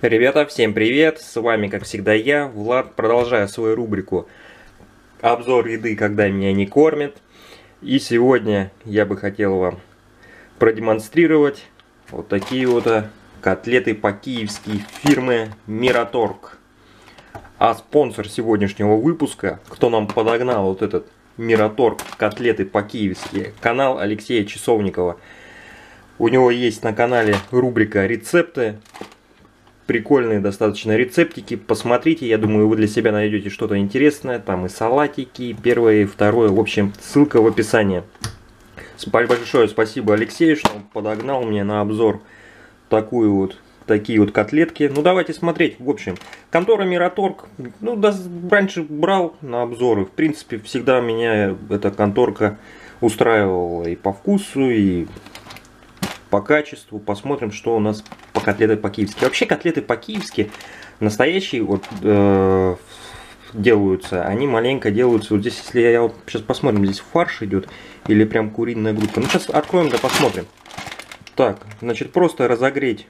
Ребята, всем привет! С вами, как всегда, я, Влад. Продолжаю свою рубрику «Обзор еды, когда меня не кормят». И сегодня я бы хотел вам продемонстрировать вот такие вот котлеты по-киевски фирмы Мираторг. А спонсор сегодняшнего выпуска, кто нам подогнал вот этот Мираторг котлеты по-киевски, канал Алексея Часовникова. У него есть на канале рубрика «Рецепты». Прикольные достаточно рецептики, посмотрите, я думаю, вы для себя найдете что-то интересное, там и салатики, первое и второе, в общем, ссылка в описании. Большое спасибо Алексею, что он подогнал мне на обзор такие вот котлетки. Ну давайте смотреть, в общем, контора Мираторг, ну да, раньше брал на обзоры, в принципе, всегда меня эта конторка устраивала и по вкусу, и по качеству. Посмотрим, что у нас по котлеты по-киевски. Вообще котлеты по-киевски настоящие вот делаются. Они маленько делаются. Вот здесь, если я вот сейчас посмотрим, здесь фарш идет или прям куриная грудка. Ну сейчас откроем, да посмотрим. Так, значит, просто разогреть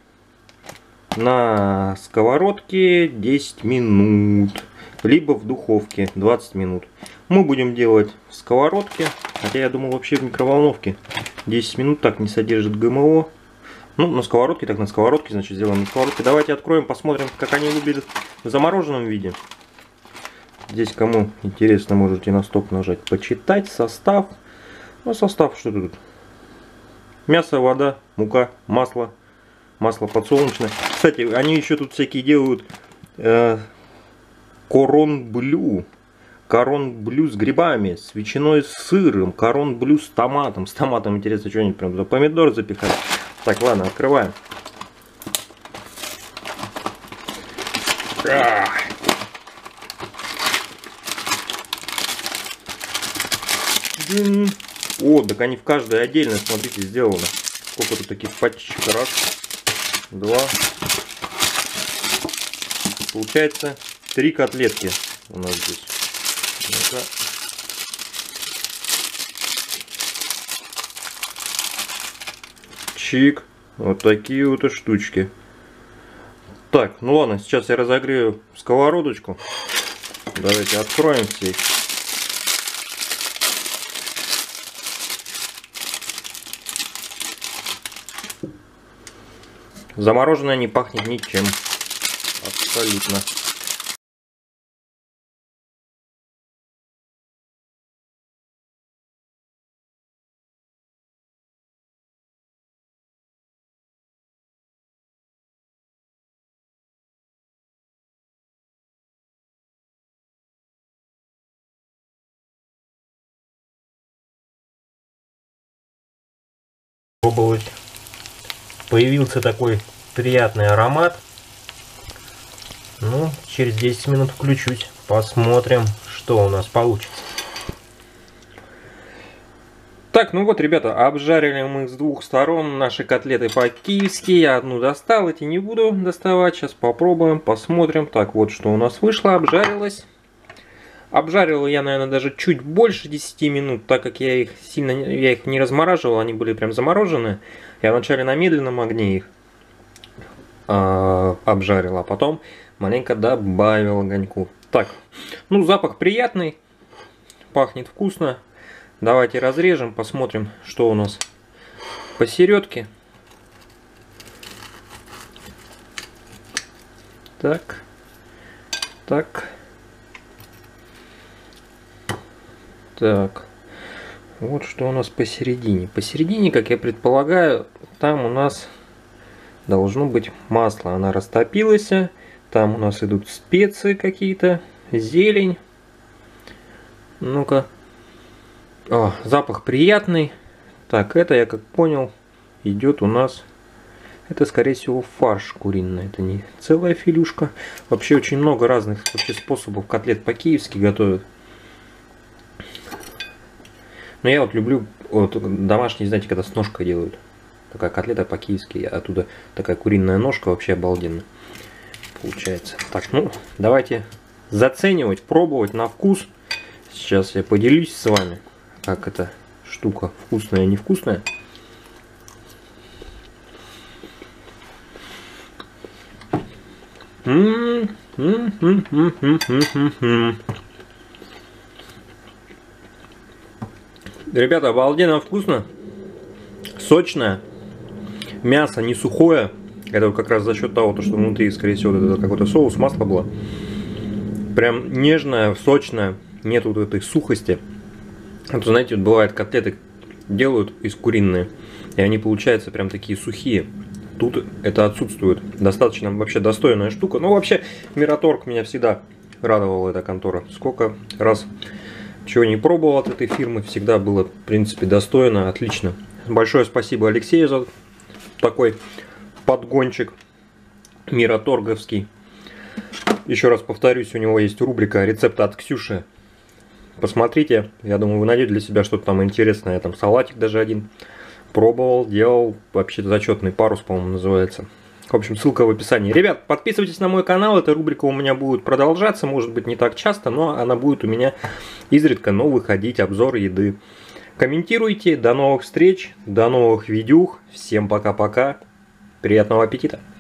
на сковородке 10 минут. Либо в духовке 20 минут. Мы будем делать в сковородке. Хотя я думал вообще в микроволновке. 10 минут так не содержит ГМО. Ну, на сковородке, так на сковородке, значит, сделаем на сковородке. Давайте откроем, посмотрим, как они выглядят в замороженном виде. Здесь, кому интересно, можете на стоп нажать, почитать состав. Ну, состав, что тут? Мясо, вода, мука, масло подсолнечное. Кстати, они еще тут всякие делают корон блю с грибами, с ветчиной, с сыром, корон блю с томатом. С томатом, интересно, что-нибудь прям туда помидор запихать. Так, ладно, открываем. О, так они в каждой отдельно, смотрите, сделано. Сколько тут таких пачек? Раз, два. Получается 3 котлетки у нас здесь. Ну-ка. Чик. Вот такие вот штучки. Так, ну ладно, сейчас я разогрею сковородочку. Давайте откроем все. Замороженное не пахнет ничем. Абсолютно. Пробовать. Появился такой приятный аромат. Ну, через 10 минут включусь. Посмотрим, что у нас получится. Так, ну вот, ребята, обжарили мы с двух сторон наши котлеты по-киевски. Я одну достал, эти не буду доставать. Сейчас попробуем, посмотрим. Так, вот что у нас вышло, обжарилось. Обжарил я, наверное, даже чуть больше 10 минут, так как я их не размораживал, они были прям заморожены. Я вначале на медленном огне их обжарил, а потом маленько добавил огоньку. Так, ну запах приятный, пахнет вкусно. Давайте разрежем, посмотрим, что у нас посередке. Так, так. Так, вот что у нас посередине. Посередине, как я предполагаю, там у нас должно быть масло. Она растопилась. Там у нас идут специи какие-то, зелень. Ну-ка. О, запах приятный. Так, это, я как понял, идет у нас... Это, скорее всего, фарш куриный. Это не целая филюшка. Вообще очень много разных способов котлет по-киевски готовят. Но я вот люблю вот, домашние, знаете, когда с ножкой делают. Такая котлета по-киевски, оттуда такая куриная ножка, вообще обалденно получается. Так, ну, давайте заценивать, пробовать на вкус. Сейчас я поделюсь с вами, как эта штука вкусная, невкусная. Ребята, обалденно вкусно. Сочное. Мясо не сухое. Это вот как раз за счет того, что внутри, скорее всего, это какой-то соус, масло было. Прям нежное, сочное. Нет вот этой сухости. Вот, знаете, вот бывает, котлеты делают из куриные, и они получаются прям такие сухие. Тут это отсутствует. Достаточно вообще достойная штука. Ну, вообще, Мираторг меня всегда радовала, эта контора. Сколько раз чего не пробовал от этой фирмы, всегда было, в принципе, достойно, отлично. Большое спасибо Алексею за такой подгончик мираторговский. Еще раз повторюсь, у него есть рубрика «Рецепты от Ксюши». Посмотрите, я думаю, вы найдете для себя что-то там интересное. Там салатик даже один пробовал, делал, вообще зачетный парус, по-моему, называется. В общем, ссылка в описании. Ребят, подписывайтесь на мой канал, эта рубрика у меня будет продолжаться, может быть не так часто, но она будет у меня изредка, но выходить, обзор еды. Комментируйте, до новых встреч, до новых видео, всем пока-пока, приятного аппетита!